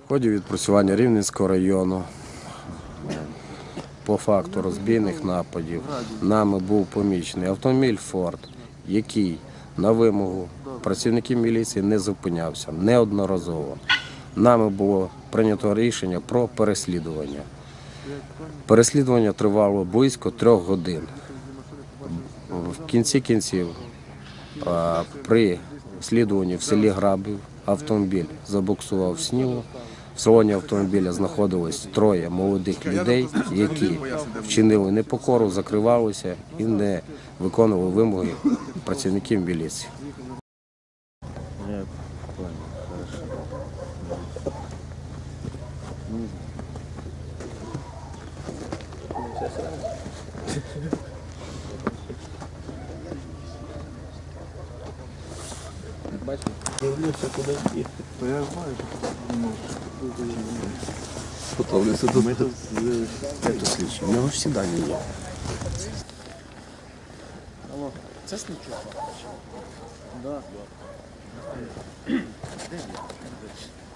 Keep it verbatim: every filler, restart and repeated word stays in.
В ході відпрацювання Рівненського району по факту розбійних нападів нами був помічений автомобіль «Форд», який на вимогу працівників міліції не зупинявся неодноразово. Нами було прийнято рішення про переслідування. Переслідування тривало близько трьох годин. В кінці кінців при слідуванні в селі Грабів автомобіль забуксував в снігу. В салоні автомобіля знаходилось троє молодих людей, які вчинили непокору, закривалися і не виконували вимоги працівників міліції. Бачите? Дивлюся, куди йти. То я знаю, що ти не можеш. Готовлюся тут. Ми тут Це слідчий, у нього всі дані є. Алло, це слідчий? Так.